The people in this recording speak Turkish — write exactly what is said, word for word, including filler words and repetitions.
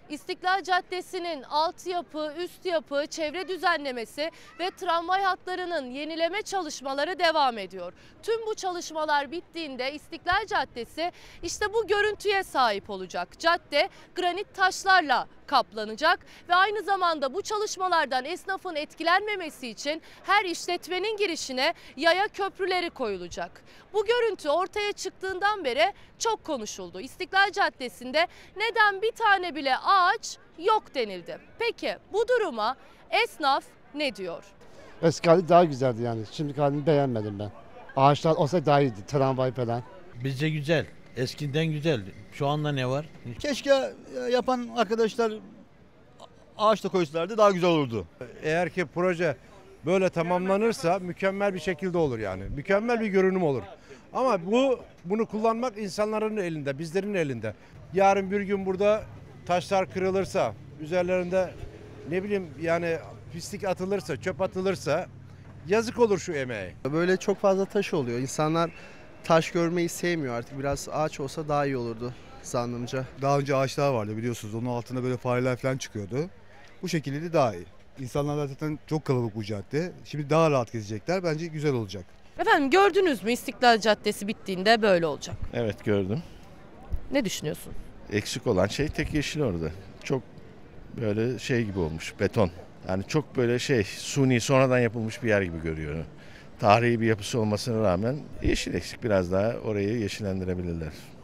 İstiklal Caddesi'nin altyapı, üst yapı, çevre düzenlemesi ve tramvay hatlarının yenileme çalışmaları devam ediyor. Tüm bu çalışmalar bittiğinde İstiklal Caddesi işte bu görüntüye sahip olacak. Cadde granit taşlarla kaplanacak ve aynı zamanda bu çalışmalardan esnafın etkilenmemesi için her işletmenin girişine yaya köprüleri koyulacak. Bu görüntü ortaya çıktığından beri çok konuşuldu. İstiklal Caddesi'nde neden bir tane bile ağaç yok denildi. Peki bu duruma esnaf ne diyor? Eski hali daha güzeldi yani. Şimdiki halini beğenmedim ben. Ağaçlar olsa daha iyiydi. Tramvay falan. Bizce güzel. Eskiden güzel. Şu anda ne var? Keşke yapan arkadaşlar ağaç da koysalardı daha güzel olurdu. Eğer ki proje böyle tamamlanırsa mükemmel bir şekilde olur yani. Mükemmel bir görünüm olur. Ama bu bunu kullanmak insanların elinde, bizlerin elinde. Yarın bir gün burada taşlar kırılırsa, üzerlerinde ne bileyim yani pislik atılırsa, çöp atılırsa yazık olur şu emeğe. Böyle çok fazla taş oluyor. İnsanlar taş görmeyi sevmiyor artık. Biraz ağaç olsa daha iyi olurdu zannımca. Daha önce ağaçlar vardı biliyorsunuz. Onun altında böyle fareler falan çıkıyordu. Bu şekilde de daha iyi. İnsanlar zaten çok kalabalık bu cadde. Şimdi daha rahat gezecekler. Bence güzel olacak. Efendim gördünüz mü İstiklal Caddesi bittiğinde böyle olacak. Evet gördüm. Ne düşünüyorsun? Eksik olan şey tek yeşil orada. Çok böyle şey gibi olmuş, beton. Yani çok böyle şey suni sonradan yapılmış bir yer gibi görüyorum. Tarihi bir yapısı olmasına rağmen yeşil eksik, biraz daha orayı yeşillendirebilirler.